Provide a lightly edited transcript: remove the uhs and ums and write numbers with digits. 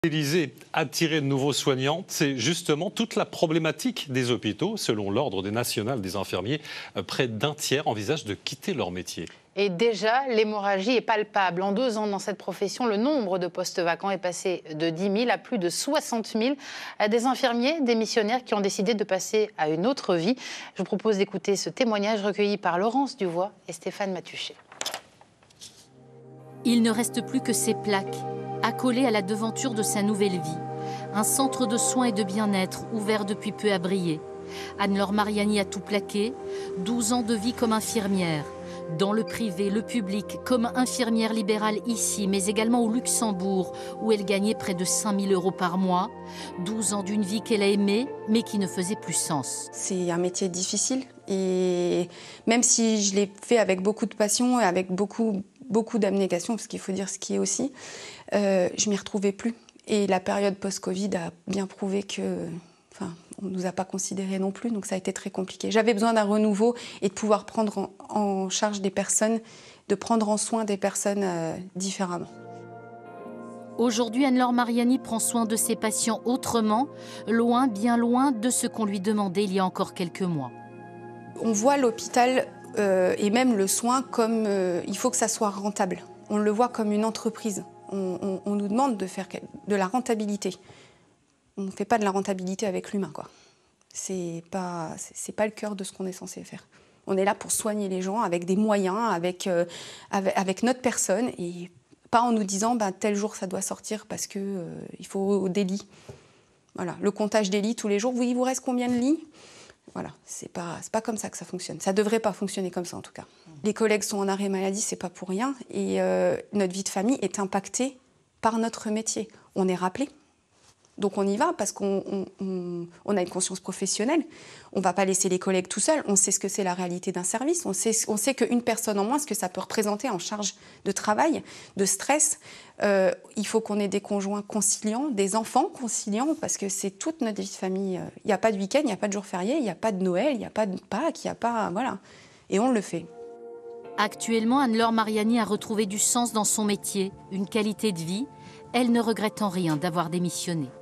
L'Élysée, attirer de nouveaux soignants, c'est justement toute la problématique des hôpitaux. Selon l'Ordre national des infirmiers, près d'un tiers envisagent de quitter leur métier. Et déjà, l'hémorragie est palpable. En 2 ans, dans cette profession, le nombre de postes vacants est passé de 10 000 à plus de 60 000. Des infirmiers, des missionnaires qui ont décidé de passer à une autre vie. Je vous propose d'écouter ce témoignage recueilli par Laurence Duvois et Stéphane Matuchet. Il ne reste plus que ces plaques, accolées à la devanture de sa nouvelle vie. Un centre de soins et de bien-être ouvert depuis peu à Briey. Anne-Laure Mariani a tout plaqué, 12 ans de vie comme infirmière. Dans le privé, le public, comme infirmière libérale ici, mais également au Luxembourg, où elle gagnait près de 5 000 € par mois. 12 ans d'une vie qu'elle a aimée, mais qui ne faisait plus sens. C'est un métier difficile, et même si je l'ai fait avec beaucoup de passion et avec beaucoup d'abnégation, parce qu'il faut dire ce qui est aussi, je m'y retrouvais plus. Et la période post-Covid a bien prouvé que... on ne nous a pas considérés non plus, donc ça a été très compliqué. J'avais besoin d'un renouveau et de pouvoir prendre en charge des personnes, de prendre en soin des personnes différemment. Aujourd'hui, Anne-Laure Mariani prend soin de ses patients autrement, loin, bien loin de ce qu'on lui demandait il y a encore quelques mois. On voit l'hôpital et même le soin comme il faut que ça soit rentable. On le voit comme une entreprise. On nous demande de faire de la rentabilité. On ne fait pas de la rentabilité avec l'humain, quoi. C'est pas le cœur de ce qu'on est censé faire. On est là pour soigner les gens avec des moyens, avec notre personne, et pas en nous disant tel jour ça doit sortir parce que il faut des lits. Voilà, le comptage des lits tous les jours. Oui, il vous reste combien de lits? Voilà, c'est pas comme ça que ça fonctionne. Ça devrait pas fonctionner comme ça en tout cas. Les collègues sont en arrêt maladie, c'est pas pour rien, et notre vie de famille est impactée par notre métier. On est rappelé. Donc on y va parce qu'on a une conscience professionnelle. On ne va pas laisser les collègues tout seuls. On sait ce que c'est la réalité d'un service. On sait qu'une personne en moins, ce que ça peut représenter en charge de travail, de stress. Il faut qu'on ait des conjoints conciliants, des enfants conciliants, parce que c'est toute notre vie de famille. Il n'y a pas de week-end, il n'y a pas de jour férié, il n'y a pas de Noël, il n'y a pas de Pâques, il n'y a pas... Voilà. Et on le fait. Actuellement, Anne-Laure Mariani a retrouvé du sens dans son métier, une qualité de vie. Elle ne regrette en rien d'avoir démissionné.